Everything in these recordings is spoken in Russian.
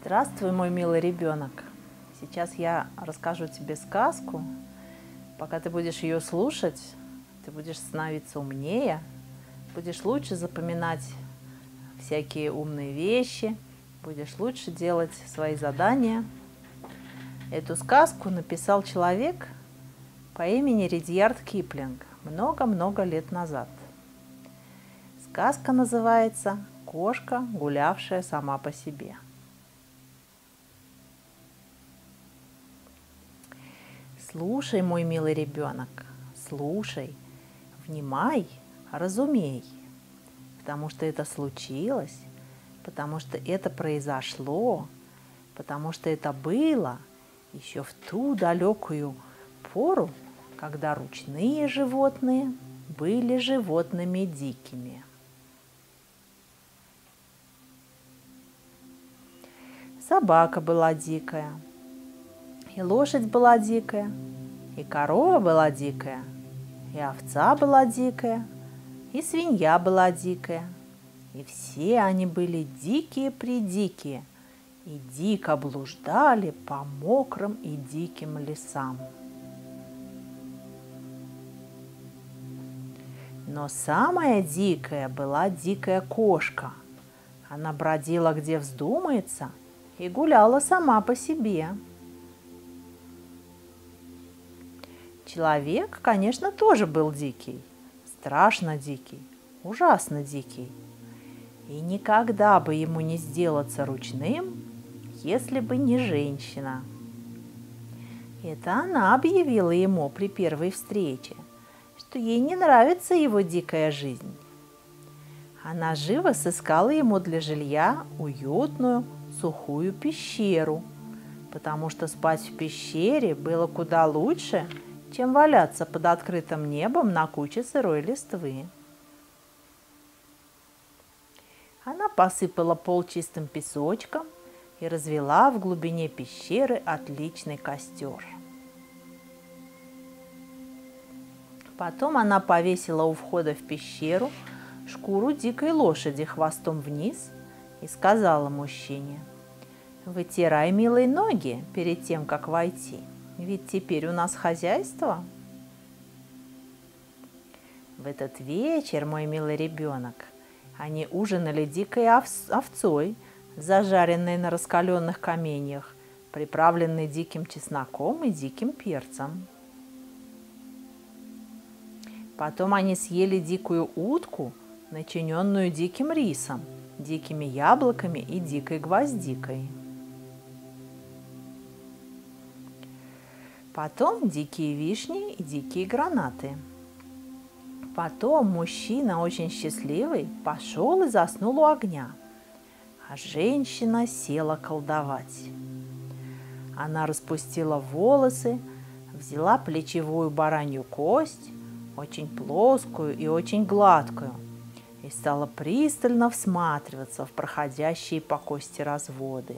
Здравствуй, мой милый ребенок. Сейчас я расскажу тебе сказку. Пока ты будешь ее слушать, ты будешь становиться умнее, будешь лучше запоминать всякие умные вещи, будешь лучше делать свои задания. Эту сказку написал человек по имени Ридьярд Киплинг много-много лет назад. Сказка называется «Кошка, гулявшая сама по себе». Слушай, мой милый ребенок, слушай, внимай, разумей, потому что это случилось, потому что это произошло, потому что это было еще в ту далекую пору, когда ручные животные были животными дикими. Собака была дикая, и лошадь была дикая, и корова была дикая, и овца была дикая, и свинья была дикая. И все они были дикие-предикие, и дико блуждали по мокрым и диким лесам. Но самая дикая была дикая кошка. Она бродила, где вздумается, и гуляла сама по себе. Человек, конечно, тоже был дикий, страшно дикий, ужасно дикий. И никогда бы ему не сделаться ручным, если бы не женщина. Это она объявила ему при первой встрече, что ей не нравится его дикая жизнь. Она живо сыскала ему для жилья уютную, сухую пещеру, потому что спать в пещере было куда лучше, чем валяться под открытым небом на куче сырой листвы. Она посыпала пол чистым песочком и развела в глубине пещеры отличный костер. Потом она повесила у входа в пещеру шкуру дикой лошади хвостом вниз и сказала мужчине: «Вытирай, милые, ноги перед тем, как войти. Ведь теперь у нас хозяйство». В этот вечер, мой милый ребенок, они ужинали дикой овцой, зажаренной на раскаленных каменьях, приправленной диким чесноком и диким перцем. Потом они съели дикую утку, начиненную диким рисом, дикими яблоками и дикой гвоздикой. Потом дикие вишни и дикие гранаты. Потом мужчина, очень счастливый, пошел и заснул у огня, а женщина села колдовать. Она распустила волосы, взяла плечевую баранью кость, очень плоскую и очень гладкую, и стала пристально всматриваться в проходящие по кости разводы.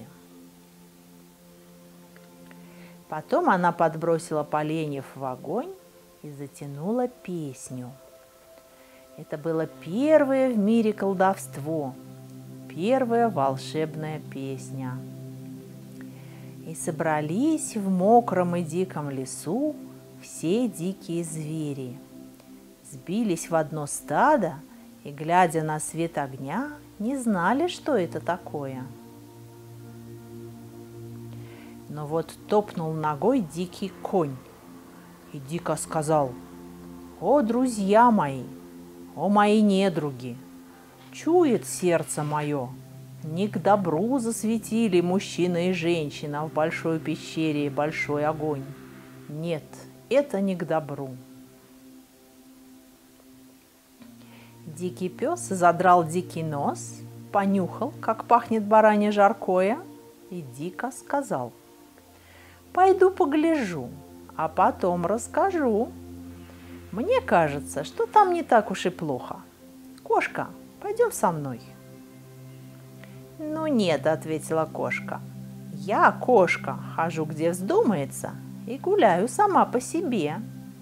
Потом она подбросила поленьев в огонь и затянула песню. Это было первое в мире колдовство, первая волшебная песня. И собрались в мокром и диком лесу все дикие звери, сбились в одно стадо и, глядя на свет огня, не знали, что это такое. Но вот топнул ногой дикий конь и дико сказал: «О, друзья мои, о, мои недруги, чует сердце мое, не к добру засветили мужчина и женщина в большой пещере и большой огонь. Нет, это не к добру». Дикий пес задрал дикий нос, понюхал, как пахнет баранье жаркое, и дико сказал: «Пойду погляжу, а потом расскажу. Мне кажется, что там не так уж и плохо. Кошка, пойдем со мной». «Ну нет», — ответила кошка, — «я, кошка, хожу где вздумается и гуляю сама по себе».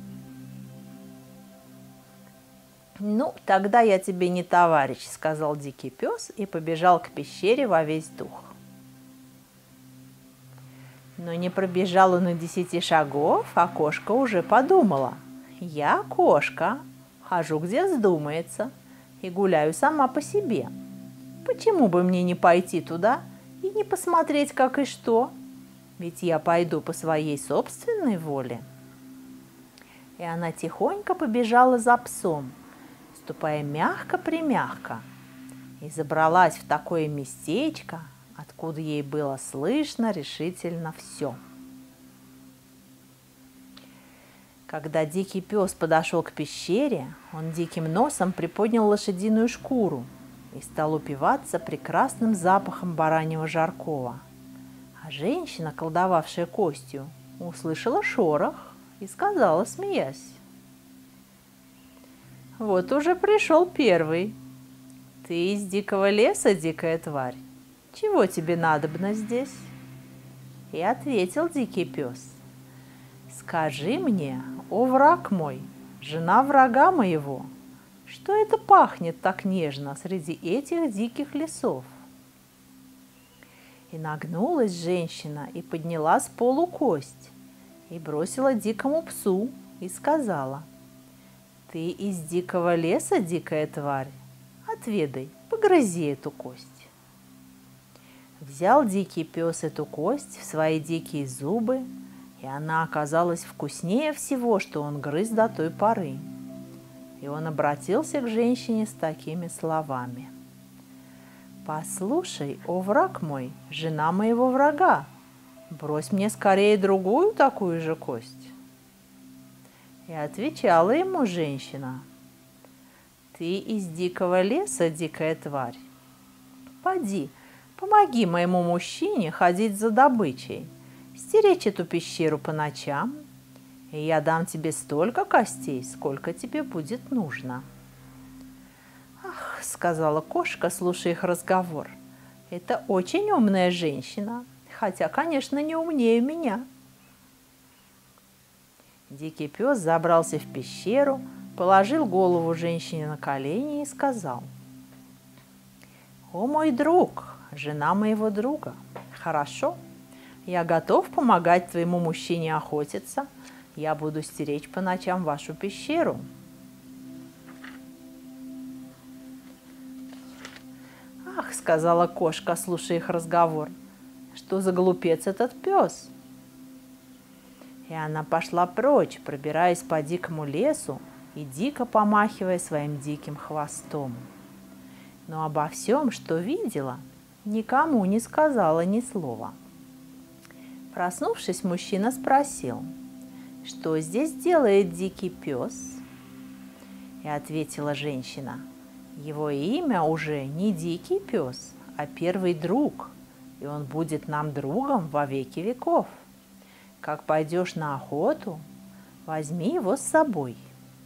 «Ну, тогда я тебе не товарищ», — сказал дикий пес и побежал к пещере во весь дух. Но не пробежал он и 10 шагов, а кошка уже подумала: «Я кошка, хожу где вздумается и гуляю сама по себе. Почему бы мне не пойти туда и не посмотреть, как и что? Ведь я пойду по своей собственной воле». И она тихонько побежала за псом, ступая мягко-примягко, и забралась в такое местечко, откуда ей было слышно решительно все. Когда дикий пес подошел к пещере, он диким носом приподнял лошадиную шкуру и стал упиваться прекрасным запахом бараньего жаркого. А женщина, колдовавшая костью, услышала шорох и сказала, смеясь: «Вот уже пришел первый. Ты из дикого леса, дикая тварь. Чего тебе надобно здесь?» И ответил дикий пес: «Скажи мне, о враг мой, жена врага моего, что это пахнет так нежно среди этих диких лесов?» И нагнулась женщина и подняла с полу кость, и бросила дикому псу, и сказала: «Ты из дикого леса, дикая тварь? Отведай, погрызи эту кость». Взял дикий пес эту кость в свои дикие зубы, и она оказалась вкуснее всего, что он грыз до той поры. И он обратился к женщине с такими словами: «Послушай, о враг мой, жена моего врага, брось мне скорее другую такую же кость». И отвечала ему женщина: «Ты из дикого леса, дикая тварь? Поди, помоги моему мужчине ходить за добычей, стеречь эту пещеру по ночам, и я дам тебе столько костей, сколько тебе будет нужно». «Ах, — сказала кошка, слушая их разговор, — это очень умная женщина, хотя, конечно, не умнее меня». Дикий пес забрался в пещеру, положил голову женщине на колени и сказал: «О мой друг, жена моего друга, хорошо, я готов помогать твоему мужчине охотиться, я буду стеречь по ночам вашу пещеру». «Ах, — сказала кошка, слушая их разговор, — что за глупец этот пес!» И она пошла прочь, пробираясь по дикому лесу и дико помахивая своим диким хвостом. Но обо всем, что видела, никому не сказала ни слова. Проснувшись, мужчина спросил: «Что здесь делает дикий пес?» И ответила женщина: «Его имя уже не дикий пес, а первый друг, и он будет нам другом во веки веков. Как пойдешь на охоту, возьми его с собой».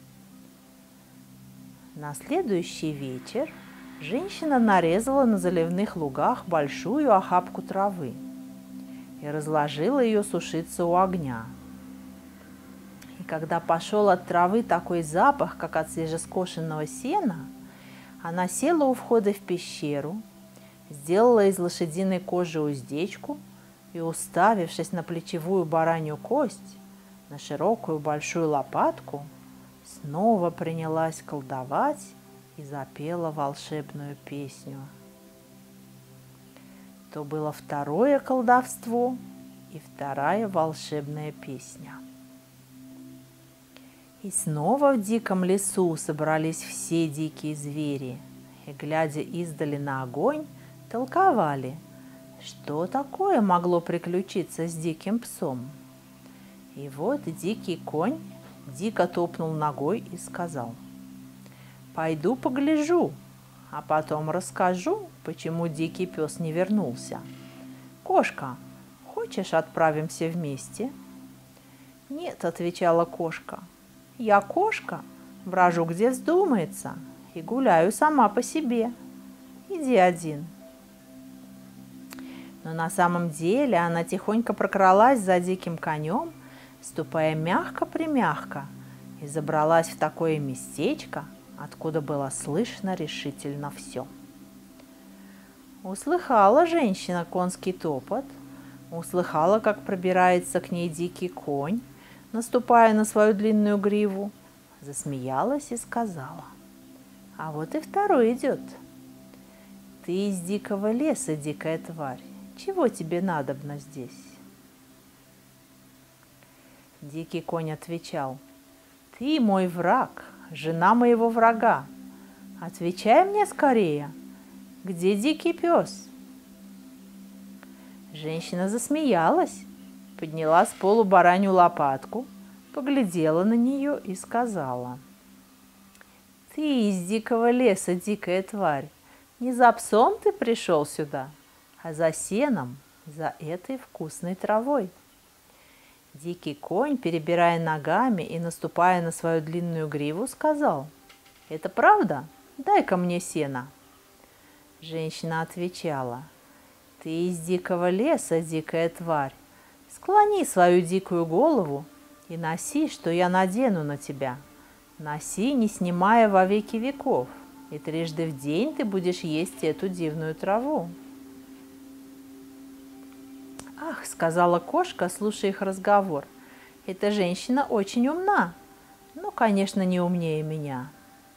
На следующий вечер женщина нарезала на заливных лугах большую охапку травы и разложила ее сушиться у огня. И когда пошел от травы такой запах, как от свежескошенного сена, она села у входа в пещеру, сделала из лошадиной кожи уздечку и, уставившись на плечевую баранью кость, на широкую большую лопатку, снова принялась колдовать и запела волшебную песню. То было второе колдовство и вторая волшебная песня. И снова в диком лесу собрались все дикие звери и, глядя издали на огонь, толковали, что такое могло приключиться с диким псом. И вот дикий конь дико топнул ногой и сказал: «Пойду погляжу, а потом расскажу, почему дикий пес не вернулся. Кошка, хочешь, отправимся вместе?» «Нет, — отвечала кошка, — я кошка, брожу где вздумается и гуляю сама по себе. Иди один». Но на самом деле она тихонько прокралась за диким конем, ступая мягко-примягко, и забралась в такое местечко, откуда было слышно решительно все. Услыхала женщина конский топот, услыхала, как пробирается к ней дикий конь, наступая на свою длинную гриву, засмеялась и сказала: «А вот и второй идет. Ты из дикого леса, дикая тварь, чего тебе надобно здесь?» Дикий конь отвечал: «Ты мой враг, жена моего врага. Отвечай мне скорее, где дикий пес?» Женщина засмеялась, подняла с полу баранью лопатку, поглядела на нее и сказала: «Ты из дикого леса, дикая тварь, не за псом ты пришел сюда, а за сеном, за этой вкусной травой». Дикий конь, перебирая ногами и наступая на свою длинную гриву, сказал: «Это правда? Дай-ка мне сена». Женщина отвечала: «Ты из дикого леса, дикая тварь, склони свою дикую голову и носи, что я надену на тебя. Носи, не снимая во веки веков, и трижды в день ты будешь есть эту дивную траву». «Ах, — сказала кошка, слушая их разговор, — эта женщина очень умна, но, конечно, не умнее меня».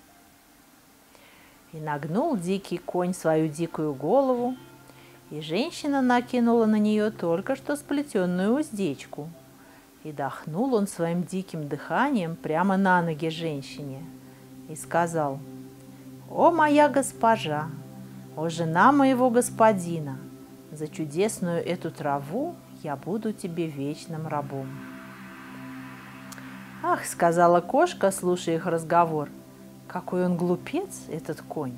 И нагнул дикий конь свою дикую голову, и женщина накинула на нее только что сплетенную уздечку. И дохнул он своим диким дыханием прямо на ноги женщине и сказал: «О, моя госпожа, о, жена моего господина, за чудесную эту траву я буду тебе вечным рабом». «Ах, — сказала кошка, слушая их разговор, — какой он глупец, этот конь!»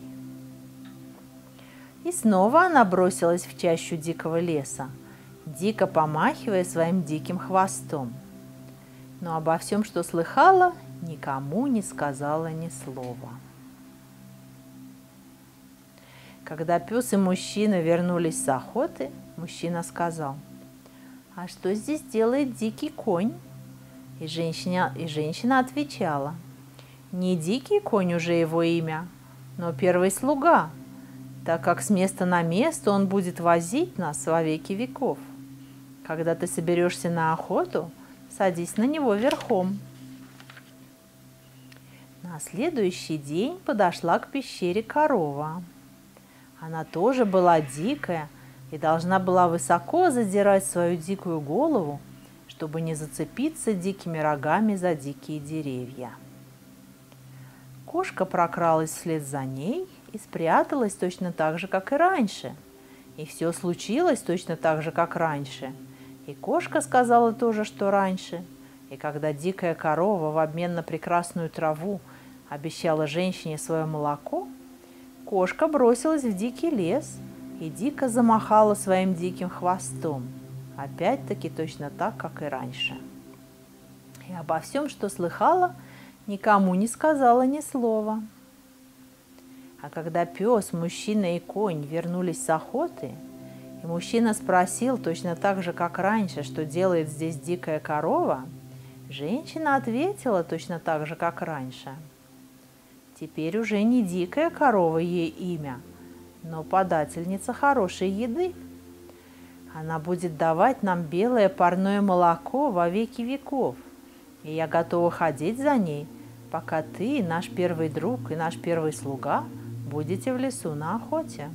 И снова она бросилась в чащу дикого леса, дико помахивая своим диким хвостом. Но обо всем, что слыхала, никому не сказала ни слова. Когда пес и мужчина вернулись с охоты, мужчина сказал: «А что здесь делает дикий конь?» И женщина отвечала: «Не дикий конь уже его имя, но первый слуга, так как с места на место он будет возить нас во веки веков. Когда ты соберешься на охоту, садись на него верхом». На следующий день подошла к пещере корова. Она тоже была дикая и должна была высоко задирать свою дикую голову, чтобы не зацепиться дикими рогами за дикие деревья. Кошка прокралась вслед за ней и спряталась точно так же, как и раньше. И все случилось точно так же, как раньше. И кошка сказала то же, что раньше. И когда дикая корова в обмен на прекрасную траву обещала женщине свое молоко, кошка бросилась в дикий лес и дико замахала своим диким хвостом, опять-таки точно так, как и раньше. И обо всем, что слыхала, никому не сказала ни слова. А когда пес, мужчина и конь вернулись с охоты, и мужчина спросил точно так же, как раньше, что делает здесь дикая корова, женщина ответила точно так же, как раньше. Теперь уже не дикая корова ей имя, но подательница хорошей еды. Она будет давать нам белое парное молоко во веки веков, и я готова ходить за ней, пока ты, наш первый друг и наш первый слуга, будете в лесу на охоте».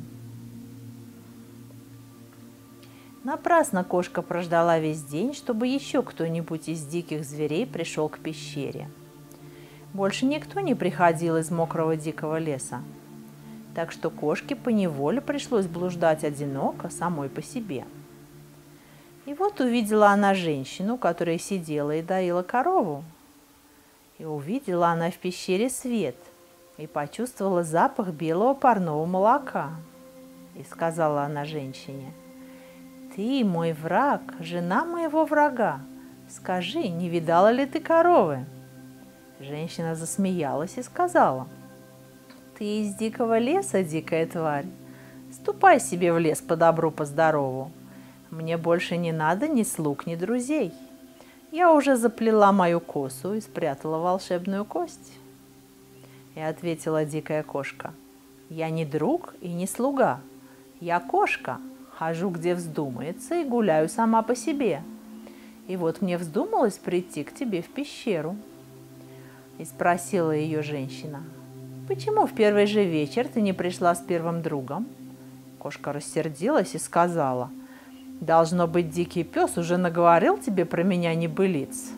Напрасно кошка прождала весь день, чтобы еще кто-нибудь из диких зверей пришел к пещере. Больше никто не приходил из мокрого дикого леса, так что кошке поневоле пришлось блуждать одиноко самой по себе. И вот увидела она женщину, которая сидела и доила корову. И увидела она в пещере свет, и почувствовала запах белого парного молока. И сказала она женщине: «Ты мой враг, жена моего врага. Скажи, не видала ли ты коровы?» Женщина засмеялась и сказала: «Ты из дикого леса, дикая тварь. Ступай себе в лес по добру, по здорову. Мне больше не надо ни слуг, ни друзей. Я уже заплела мою косу и спрятала волшебную кость». И ответила дикая кошка: «Я не друг и не слуга. Я кошка, Хожу, где вздумается, и гуляю сама по себе. И вот мне вздумалось прийти к тебе в пещеру». И спросила ее женщина: «Почему в первый же вечер ты не пришла с первым другом?» Кошка рассердилась и сказала: «Должно быть, дикий пес уже наговорил тебе про меня небылиц».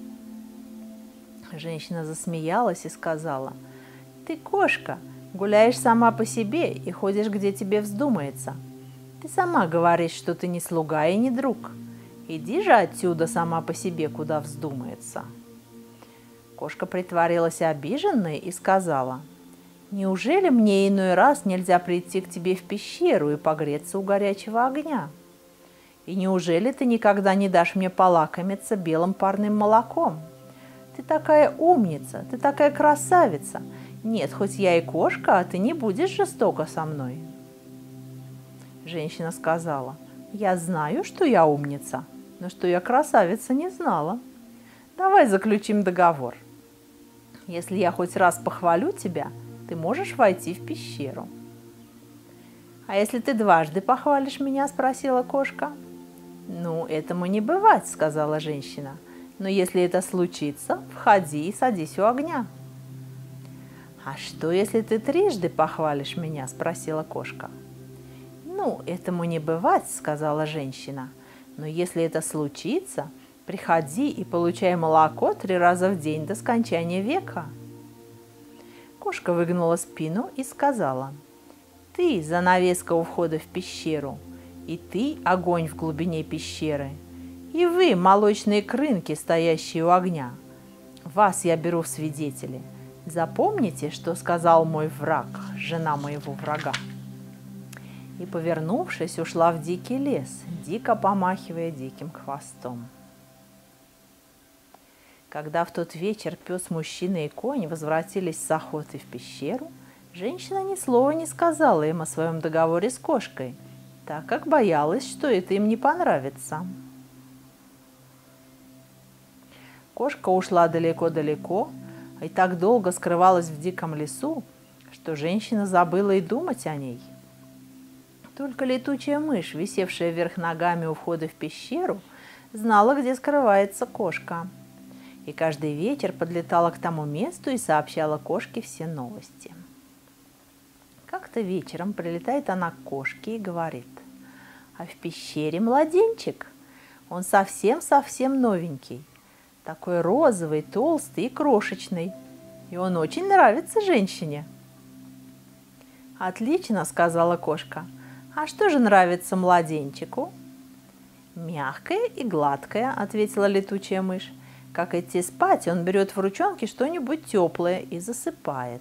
Женщина засмеялась и сказала: «Ты, кошка, гуляешь сама по себе и ходишь, где тебе вздумается. Ты сама говоришь, что ты не слуга и не друг. Иди же отсюда сама по себе, куда вздумается». Кошка притворилась обиженной и сказала: «Неужели мне иной раз нельзя прийти к тебе в пещеру и погреться у горячего огня? И неужели ты никогда не дашь мне полакомиться белым парным молоком? Ты такая умница, ты такая красавица. Нет, хоть я и кошка, а ты не будешь жестоко со мной». Женщина сказала: «Я знаю, что я умница, но что я красавица, не знала. Давай заключим договор. Если я хоть раз похвалю тебя, ты можешь войти в пещеру». «А если ты дважды похвалишь меня?» – спросила кошка. «Ну, этому не бывать», – сказала женщина. «Но если это случится, входи и садись у огня». «А что, если ты трижды похвалишь меня?» – спросила кошка. «Ну, этому не бывать», – сказала женщина. «Но если это случится, приходи и получай молоко 3 раза в день до скончания века». Кошка выгнула спину и сказала: «Ты занавеска у входа в пещеру, и ты огонь в глубине пещеры, и вы молочные крынки, стоящие у огня. Вас я беру в свидетели. Запомните, что сказал мой враг, жена моего врага». И, повернувшись, ушла в дикий лес, дико помахивая диким хвостом. Когда в тот вечер пес, мужчина и конь возвратились с охоты в пещеру, женщина ни слова не сказала им о своем договоре с кошкой, так как боялась, что это им не понравится. Кошка ушла далеко-далеко и так долго скрывалась в диком лесу, что женщина забыла и думать о ней. Только летучая мышь, висевшая вверх ногами у входа в пещеру, знала, где скрывается кошка. И каждый вечер подлетала к тому месту и сообщала кошке все новости. Как-то вечером прилетает она к кошке и говорит: «А в пещере младенчик. Он совсем-совсем новенький, такой розовый, толстый и крошечный, и он очень нравится женщине». «Отлично», — сказала кошка. «А что же нравится младенчику?» «Мягкое и гладкое», — ответила летучая мышь. «Как идти спать, он берет в ручонки что-нибудь теплое и засыпает.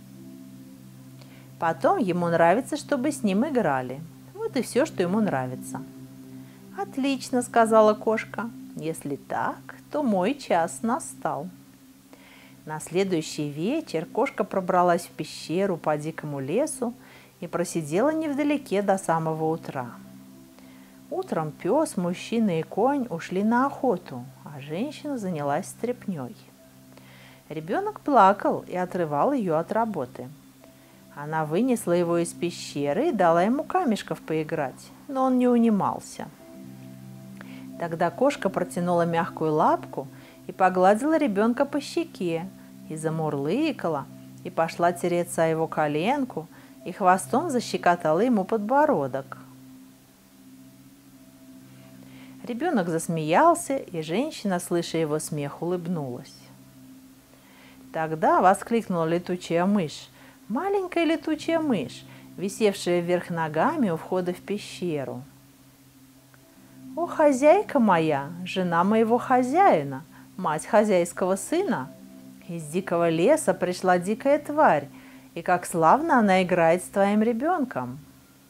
Потом ему нравится, чтобы с ним играли. Вот и все, что ему нравится». «Отлично», — сказала кошка. «Если так, то мой час настал». На следующий вечер кошка пробралась в пещеру по дикому лесу и просидела невдалеке до самого утра. Утром пес, мужчина и конь ушли на охоту, а женщина занялась стряпней. Ребенок плакал и отрывал ее от работы. Она вынесла его из пещеры и дала ему камешков поиграть, но он не унимался. Тогда кошка протянула мягкую лапку и погладила ребенка по щеке, и замурлыкала, и пошла тереться о его коленку, и хвостом защекотала ему подбородок. Ребенок засмеялся, и женщина, слыша его смех, улыбнулась. Тогда воскликнула летучая мышь, маленькая летучая мышь, висевшая вверх ногами у входа в пещеру: «О, хозяйка моя, жена моего хозяина, мать хозяйского сына! Из дикого леса пришла дикая тварь, и как славно она играет с твоим ребенком!»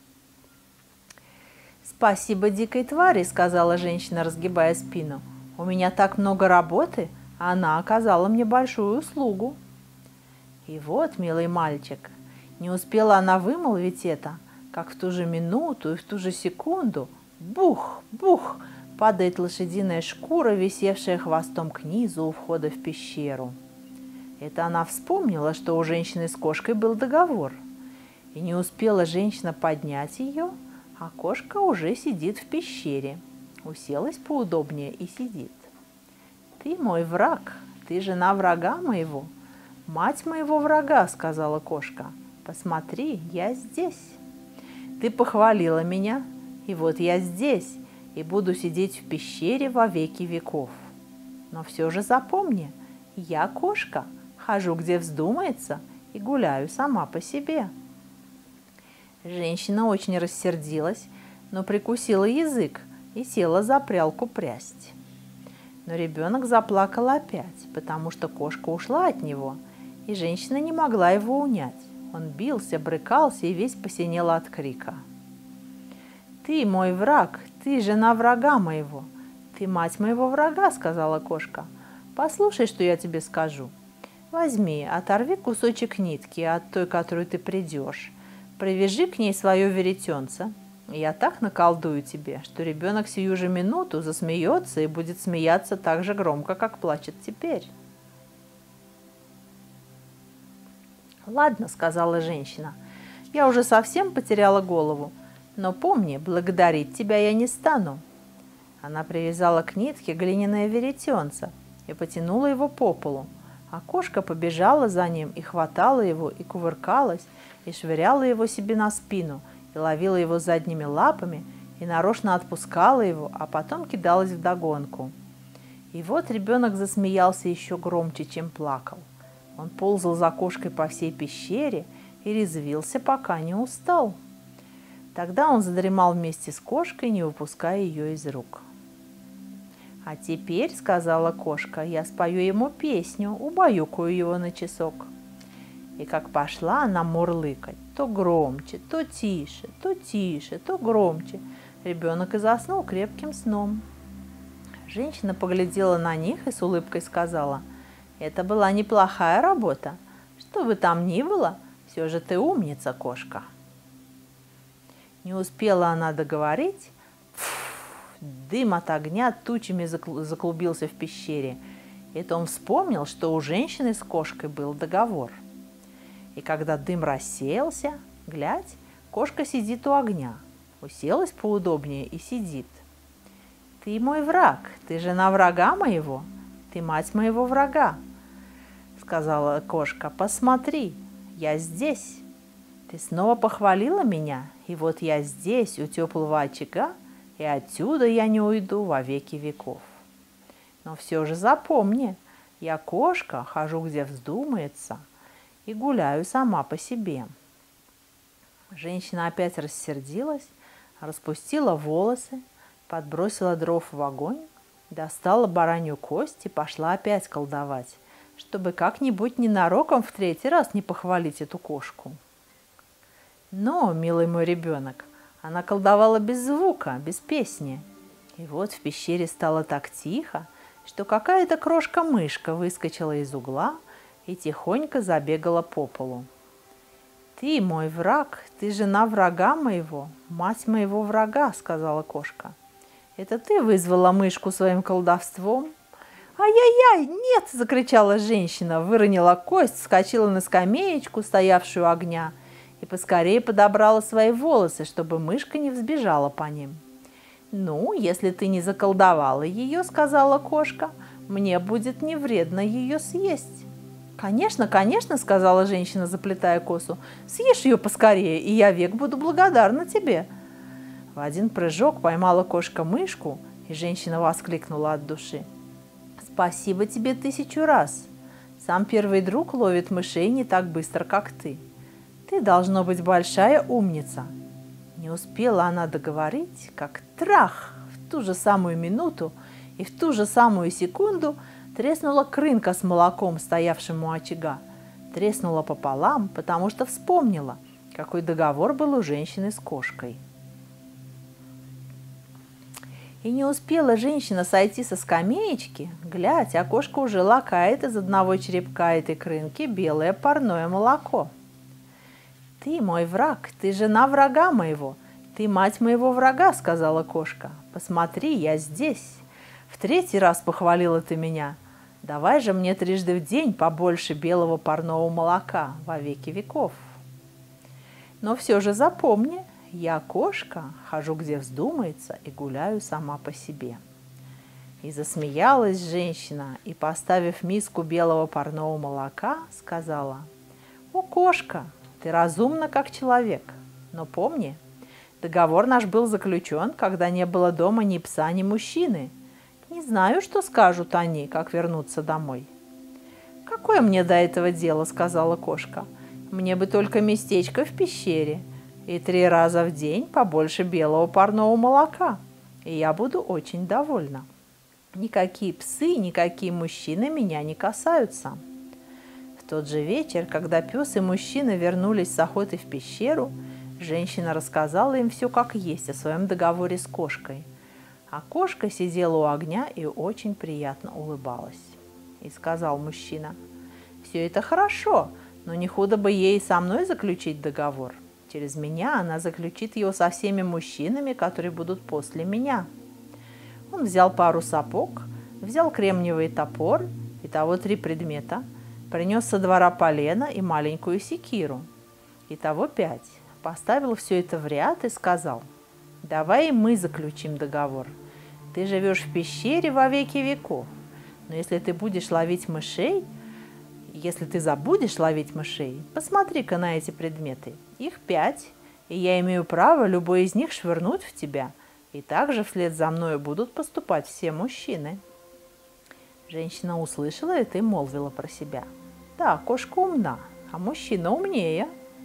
«Спасибо дикой твари», — сказала женщина, разгибая спину. «У меня так много работы, а она оказала мне большую услугу». И вот, милый мальчик, не успела она вымолвить это, как в ту же минуту и в ту же секунду бух, бух, падает лошадиная шкура, висевшая хвостом к низу у входа в пещеру. Это она вспомнила, что у женщины с кошкой был договор. И не успела женщина поднять ее, а кошка уже сидит в пещере. Уселась поудобнее и сидит. «Ты мой враг, ты жена врага моего, мать моего врага», — сказала кошка. «Посмотри, я здесь. Ты похвалила меня, и вот я здесь, и буду сидеть в пещере во веки веков. Но все же запомни, я кошка, хожу где вздумается и гуляю сама по себе». Женщина очень рассердилась, но прикусила язык и села за прялку прясть. Но ребенок заплакал опять, потому что кошка ушла от него, и женщина не могла его унять. Он бился, брыкался и весь посинел от крика. «Ты мой враг, ты жена врага моего, ты мать моего врага», — сказала кошка. «Послушай, что я тебе скажу. Возьми, оторви кусочек нитки от той, которую ты придешь, привяжи к ней свое веретенце. Я так наколдую тебе, что ребенок сию же минуту засмеется и будет смеяться так же громко, как плачет теперь». «Ладно», — сказала женщина, — «я уже совсем потеряла голову, но помни, благодарить тебя я не стану». Она привязала к нитке глиняное веретенце и потянула его по полу, а кошка побежала за ним и хватала его, и кувыркалась, и швыряла его себе на спину, и ловила его задними лапами, и нарочно отпускала его, а потом кидалась вдогонку. И вот ребенок засмеялся еще громче, чем плакал. Он ползал за кошкой по всей пещере и резвился, пока не устал. Тогда он задремал вместе с кошкой, не выпуская ее из рук. «А теперь, — сказала кошка, — я спою ему песню, убаюкаю его на часок». И как пошла она мурлыкать, то громче, то тише, то тише, то громче, ребенок и заснул крепким сном. Женщина поглядела на них и с улыбкой сказала: «Это была неплохая работа. Что бы там ни было, все же ты умница, кошка». Не успела она договорить, дым от огня тучами заклубился в пещере. Это он вспомнил, что у женщины с кошкой был договор. И когда дым рассеялся, глядь, кошка сидит у огня, уселась поудобнее и сидит. «Ты мой враг, ты жена врага моего, ты мать моего врага», — сказала кошка. «Посмотри, я здесь. Ты снова похвалила меня, и вот я здесь, у теплого очага, и отсюда я не уйду во веки веков. Но все же запомни, я кошка, хожу где вздумается и гуляю сама по себе». Женщина опять рассердилась, распустила волосы, подбросила дров в огонь, достала баранью кость и пошла опять колдовать, чтобы как-нибудь ненароком в третий раз не похвалить эту кошку. Но, милый мой ребенок, она колдовала без звука, без песни. И вот в пещере стало так тихо, что какая-то крошка-мышка выскочила из угла и тихонько забегала по полу. «Ты мой враг, ты жена врага моего, мать моего врага», — сказала кошка. «Это ты вызвала мышку своим колдовством?» «Ай-яй-яй, нет!» — закричала женщина, выронила кость, вскочила на скамеечку, стоявшую у огня, и поскорее подобрала свои волосы, чтобы мышка не взбежала по ним. «Ну, если ты не заколдовала ее, — сказала кошка, — мне будет не вредно ее съесть». «Конечно, конечно, — сказала женщина, заплетая косу, — съешь ее поскорее, и я век буду благодарна тебе». В один прыжок поймала кошка мышку, и женщина воскликнула от души: «Спасибо тебе 1000 раз. Сам первый друг ловит мышей не так быстро, как ты. Ты, должно быть, большая умница». Не успела она договорить, как трах! В ту же самую минуту и в ту же самую секунду треснула крынка с молоком, стоявшим у очага. Треснула пополам, потому что вспомнила, какой договор был у женщины с кошкой. И не успела женщина сойти со скамеечки, глядь, а кошка уже лакает из одного черепка этой крынки белое парное молоко. «Ты мой враг, ты жена врага моего, ты мать моего врага», — сказала кошка. «Посмотри, я здесь. В 3-й раз похвалила ты меня. Давай же мне 3 в день побольше белого парного молока во веки веков. Но все же запомни, Я кошка, хожу где вздумается и гуляю сама по себе. И засмеялась женщина, и, поставив миску белого парного молока, сказала: «О, кошка, ты разумна, как человек, но помни, договор наш был заключен, когда не было дома ни пса, ни мужчины. Не знаю, что скажут они, как вернуться домой». «Какое мне до этого дело?» — сказала кошка. «Мне бы только местечко в пещере и 3 раза в день побольше белого парного молока, и я буду очень довольна. Никакие псы, никакие мужчины меня не касаются». В тот же вечер, когда пес и мужчина вернулись с охоты в пещеру, женщина рассказала им все как есть о своем договоре с кошкой. А кошка сидела у огня и очень приятно улыбалась. И сказал мужчина: «Все это хорошо, но не худо бы ей со мной заключить договор. Через меня она заключит его со всеми мужчинами, которые будут после меня». Он взял пару сапог, взял кремниевый топор, итого 3 предмета, принес со двора полено и маленькую секиру, итого 5, поставил все это в ряд и сказал: «Давай и мы заключим договор. Ты живешь в пещере во веки веков, но если ты будешь ловить мышей, если ты забудешь ловить мышей, посмотри-ка на эти предметы. Их 5, и я имею право любой из них швырнуть в тебя, и также вслед за мною будут поступать все мужчины». Женщина услышала это и молвила про себя: «Да, кошка умна, а мужчина умнее».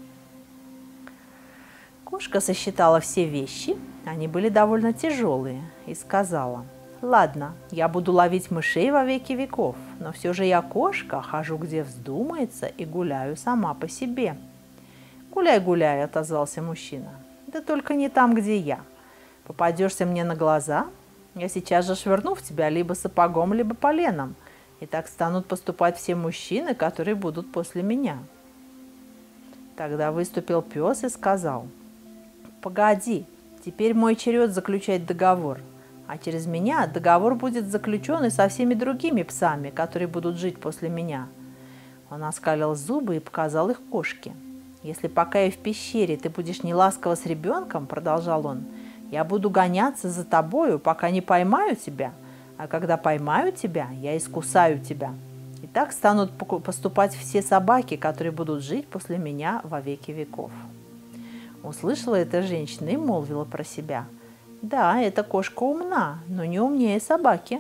Кошка сосчитала все вещи, они были довольно тяжелые, и сказала: «Ладно, я буду ловить мышей во веки веков, но все же я кошка, хожу где вздумается и гуляю сама по себе». «Гуляй, гуляй», — отозвался мужчина, — «да только не там, где я. Попадешься мне на глаза, я сейчас же швырну в тебя либо сапогом, либо поленом, и так станут поступать все мужчины, которые будут после меня». Тогда выступил пес и сказал: «Погоди, теперь мой черед заключать договор, а через меня договор будет заключен и со всеми другими псами, которые будут жить после меня». Он оскалил зубы и показал их кошке. «Если пока я в пещере ты будешь неласково с ребенком, — продолжал он, — я буду гоняться за тобою, пока не поймаю тебя, а когда поймаю тебя, я искусаю тебя. И так станут поступать все собаки, которые будут жить после меня во веки веков». Услышала эта женщина и молвила про себя: «Да, эта кошка умна, но не умнее собаки».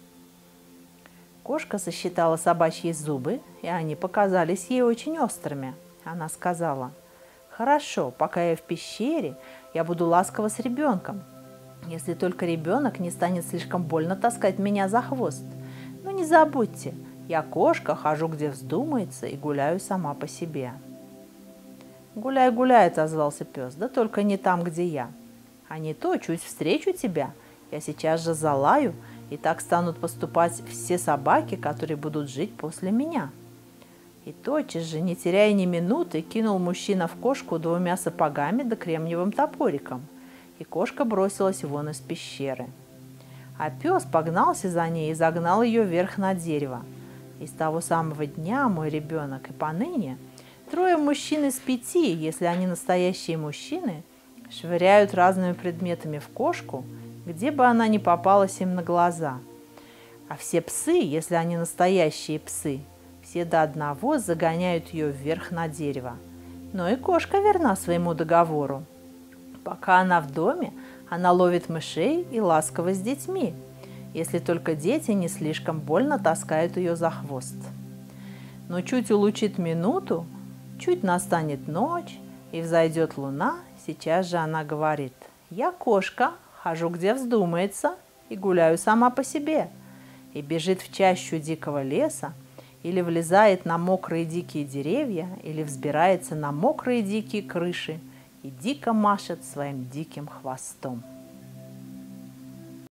Кошка сосчитала собачьи зубы, и они показались ей очень острыми. Она сказала: «Хорошо, пока я в пещере, я буду ласково с ребенком, если только ребенок не станет слишком больно таскать меня за хвост. Но не забудьте, я кошка, хожу где вздумается и гуляю сама по себе». «Гуляй, гуляй», — отозвался пес, — «да только не там, где я. А не то, чуть встречу тебя, я сейчас же залаю, и так станут поступать все собаки, которые будут жить после меня». И тотчас же, не теряя ни минуты, кинул мужчина в кошку 2 сапогами да кремниевым топориком, и кошка бросилась вон из пещеры. А пес погнался за ней и загнал ее вверх на дерево. И с того самого дня, мой ребенок, и поныне 3 мужчин из 5, если они настоящие мужчины, швыряют разными предметами в кошку, где бы она ни попалась им на глаза. А все псы, если они настоящие псы, все до одного загоняют ее вверх на дерево. Но и кошка верна своему договору. Пока она в доме, она ловит мышей и ласково с детьми, если только дети не слишком больно таскают ее за хвост. Но чуть улучит минуту, чуть настанет ночь и взойдет луна, сейчас же она говорит: «Я кошка, хожу где вздумается и гуляю сама по себе», и бежит в чащу дикого леса, или влезает на мокрые дикие деревья, или взбирается на мокрые дикие крыши и дико машет своим диким хвостом.